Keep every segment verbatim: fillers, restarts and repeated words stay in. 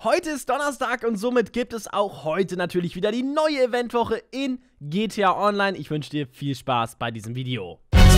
Heute ist Donnerstag und somit gibt es auch heute natürlich wieder die neue Eventwoche in G T A Online. Ich wünsche dir viel Spaß bei diesem Video.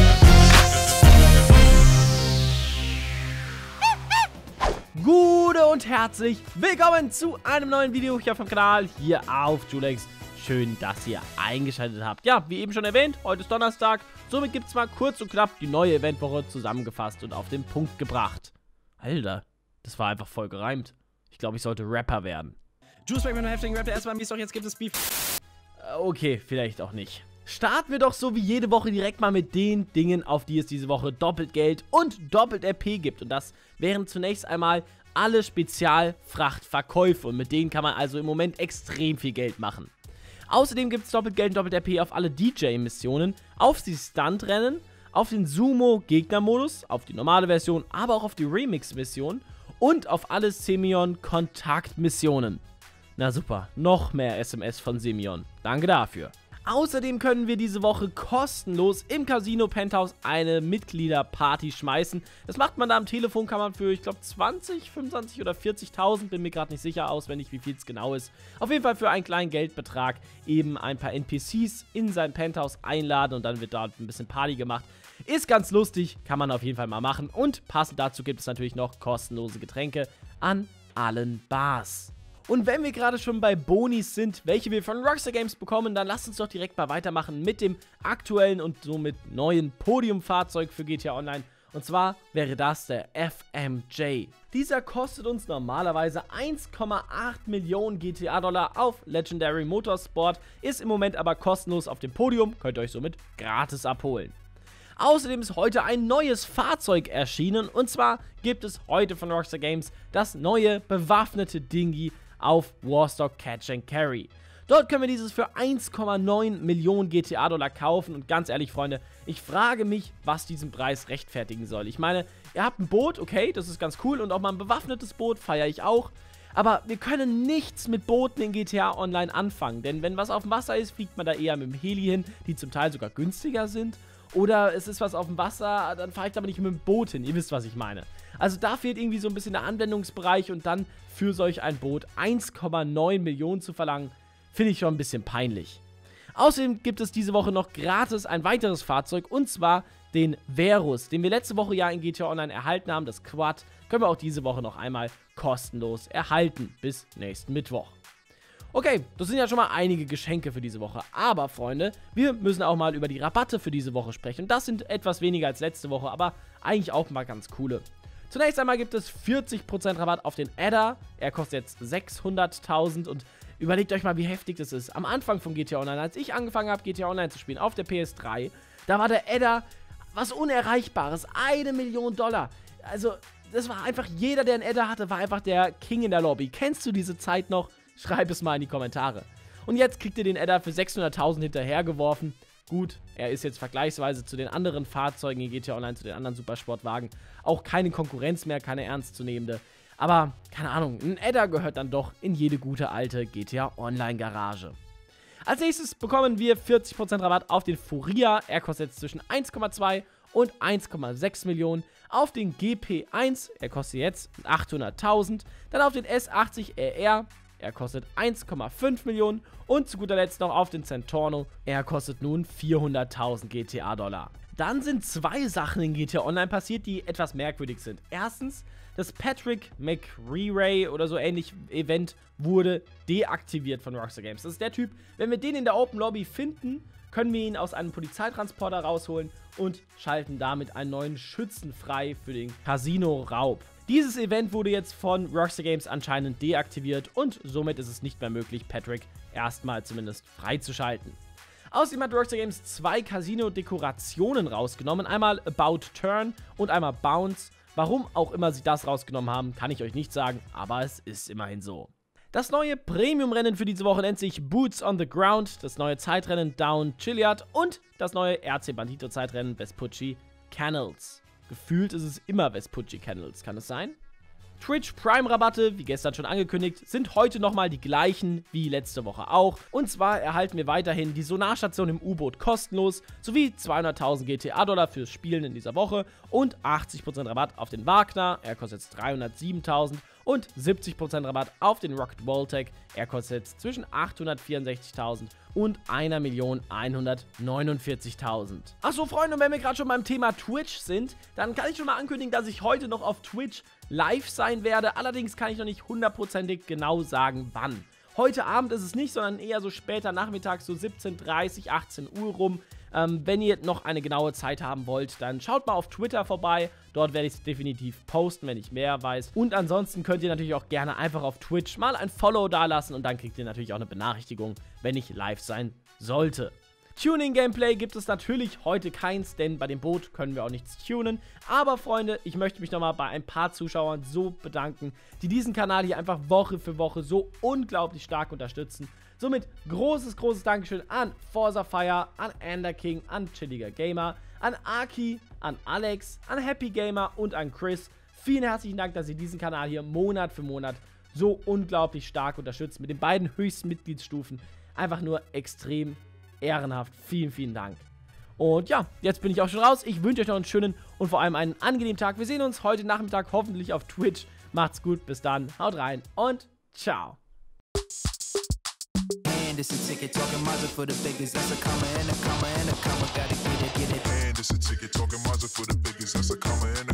Gute und herzlich willkommen zu einem neuen Video hier auf dem Kanal, hier auf Julex. Schön, dass ihr eingeschaltet habt. Ja, wie eben schon erwähnt, heute ist Donnerstag. Somit gibt es mal kurz und knapp die neue Eventwoche zusammengefasst und auf den Punkt gebracht. Alter, das war einfach voll gereimt. Ich glaube, ich sollte Rapper werden. Juice mit einem heftigen Rap, der erstmal mies, doch jetzt gibt es Beef. Okay, vielleicht auch nicht. Starten wir doch so wie jede Woche direkt mal mit den Dingen, auf die es diese Woche doppelt Geld und doppelt R P gibt. Und das wären zunächst einmal alle Spezialfrachtverkäufe. Und mit denen kann man also im Moment extrem viel Geld machen. Außerdem gibt es doppelt Geld und doppelt R P auf alle D J-Missionen, auf die Stuntrennen, auf den Sumo-Gegner-Modus, auf die normale Version, aber auch auf die Remix-Mission und auf alle Semion-Kontakt-Missionen. Na super, noch mehr S M S von Semion. Danke dafür. Außerdem können wir diese Woche kostenlos im Casino Penthouse eine Mitgliederparty schmeißen. Das macht man da am Telefon, kann man für, ich glaube, zwanzig, fünfundzwanzig oder vierzigtausend, bin mir gerade nicht sicher auswendig, wie viel es genau ist. Auf jeden Fall für einen kleinen Geldbetrag eben ein paar N P Cs in sein Penthouse einladen und dann wird dort ein bisschen Party gemacht. Ist ganz lustig, kann man auf jeden Fall mal machen. Und passend dazu gibt es natürlich noch kostenlose Getränke an allen Bars. Und wenn wir gerade schon bei Bonis sind, welche wir von Rockstar Games bekommen, dann lasst uns doch direkt mal weitermachen mit dem aktuellen und somit neuen Podiumfahrzeug für G T A Online. Und zwar wäre das der F M J. Dieser kostet uns normalerweise eins Komma acht Millionen G T A-Dollar auf Legendary Motorsport, ist im Moment aber kostenlos auf dem Podium, könnt ihr euch somit gratis abholen. Außerdem ist heute ein neues Fahrzeug erschienen und zwar gibt es heute von Rockstar Games das neue bewaffnete Dingi auf Warstock Catch and Carry. Dort können wir dieses für eins Komma neun Millionen G T A-Dollar kaufen und ganz ehrlich, Freunde, ich frage mich, was diesen Preis rechtfertigen soll. Ich meine, ihr habt ein Boot, okay, das ist ganz cool und auch mal ein bewaffnetes Boot feiere ich auch, aber wir können nichts mit Booten in G T A Online anfangen, denn wenn was auf dem Wasser ist, fliegt man da eher mit dem Heli hin, die zum Teil sogar günstiger sind. Oder es ist was auf dem Wasser, dann fahre ich aber nicht mit dem Boot hin. Ihr wisst, was ich meine. Also da fehlt irgendwie so ein bisschen der Anwendungsbereich und dann für solch ein Boot eins Komma neun Millionen zu verlangen, finde ich schon ein bisschen peinlich. Außerdem gibt es diese Woche noch gratis ein weiteres Fahrzeug und zwar den Verus, den wir letzte Woche ja in G T A Online erhalten haben. Das Quad können wir auch diese Woche noch einmal kostenlos erhalten bis nächsten Mittwoch. Okay, das sind ja schon mal einige Geschenke für diese Woche, aber Freunde, wir müssen auch mal über die Rabatte für diese Woche sprechen. Und das sind etwas weniger als letzte Woche, aber eigentlich auch mal ganz coole. Zunächst einmal gibt es vierzig Prozent Rabatt auf den Adder, er kostet jetzt sechshunderttausend und überlegt euch mal, wie heftig das ist. Am Anfang von G T A Online, als ich angefangen habe, G T A Online zu spielen, auf der P S drei, da war der Adder was Unerreichbares, eine Million Dollar. Also, das war einfach, jeder, der einen Adder hatte, war einfach der King in der Lobby. Kennst du diese Zeit noch? Schreib es mal in die Kommentare. Und jetzt kriegt ihr den Adder für sechshunderttausend hinterhergeworfen. Gut, er ist jetzt vergleichsweise zu den anderen Fahrzeugen in G T A Online, zu den anderen Supersportwagen, auch keine Konkurrenz mehr, keine ernstzunehmende. Aber, keine Ahnung, ein Adder gehört dann doch in jede gute alte G T A Online Garage. Als nächstes bekommen wir vierzig Prozent Rabatt auf den Furia. Er kostet jetzt zwischen eins Komma zwei und eins Komma sechs Millionen. Auf den G P eins, er kostet jetzt achthunderttausend. Dann auf den S achtzig R R. Er kostet eins Komma fünf Millionen und zu guter Letzt noch auf den Centorno. Er kostet nun vierhunderttausend G T A-Dollar. Dann sind zwei Sachen in G T A Online passiert, die etwas merkwürdig sind. Erstens, das Patrick McReary oder so ähnlich Event wurde deaktiviert von Rockstar Games. Das ist der Typ, wenn wir den in der Open Lobby finden, können wir ihn aus einem Polizeitransporter rausholen und schalten damit einen neuen Schützen frei für den Casino-Raub. Dieses Event wurde jetzt von Rockstar Games anscheinend deaktiviert und somit ist es nicht mehr möglich, Patrick erstmal zumindest freizuschalten. Außerdem hat Rockstar Games zwei Casino-Dekorationen rausgenommen, einmal About Turn und einmal Bounce. Warum auch immer sie das rausgenommen haben, kann ich euch nicht sagen, aber es ist immerhin so. Das neue Premium-Rennen für diese Woche nennt sich Boots on the Ground, das neue Zeitrennen Down Chilliard und das neue R C Bandito Zeitrennen Vespucci Canals. Gefühlt ist es immer Vespucci Canals, kann es sein? Twitch Prime Rabatte, wie gestern schon angekündigt, sind heute nochmal die gleichen wie letzte Woche auch. Und zwar erhalten wir weiterhin die Sonarstation im U-Boot kostenlos, sowie zweihunderttausend G T A-Dollar fürs Spielen in dieser Woche und achtzig Prozent Rabatt auf den Wagner, er kostet jetzt dreihundertsiebentausend und siebzig Prozent Rabatt auf den Rocket Voltec. Er kostet zwischen achthundertvierundsechzigtausend und eine Million hundertneunundvierzigtausend. Achso, Freunde, und wenn wir gerade schon beim Thema Twitch sind, dann kann ich schon mal ankündigen, dass ich heute noch auf Twitch live sein werde. Allerdings kann ich noch nicht hundertprozentig genau sagen, wann. Heute Abend ist es nicht, sondern eher so später nachmittags, so siebzehn Uhr dreißig, achtzehn Uhr rum. Ähm, wenn ihr noch eine genaue Zeit haben wollt, dann schaut mal auf Twitter vorbei. Dort werde ich es definitiv posten, wenn ich mehr weiß. Und ansonsten könnt ihr natürlich auch gerne einfach auf Twitch mal ein Follow dalassen und dann kriegt ihr natürlich auch eine Benachrichtigung, wenn ich live sein sollte. Tuning-Gameplay gibt es natürlich heute keins, denn bei dem Boot können wir auch nichts tunen. Aber Freunde, ich möchte mich nochmal bei ein paar Zuschauern so bedanken, die diesen Kanal hier einfach Woche für Woche so unglaublich stark unterstützen. Somit großes, großes Dankeschön an Forza Fire, an Ender King, an Chilliger Gamer, an Aki, an Alex, an Happy Gamer und an Chris. Vielen herzlichen Dank, dass ihr diesen Kanal hier Monat für Monat so unglaublich stark unterstützt. Mit den beiden höchsten Mitgliedsstufen. Einfach nur extrem ehrenhaft. Vielen, vielen Dank. Und ja, jetzt bin ich auch schon raus. Ich wünsche euch noch einen schönen und vor allem einen angenehmen Tag. Wir sehen uns heute Nachmittag hoffentlich auf Twitch. Macht's gut, bis dann, haut rein und ciao. And it's a ticket talking Mazda for the biggest. That's a comma and a comma and a comma. Gotta get it, get it. And it's a ticket talking Mazda for the biggest. That's a comma and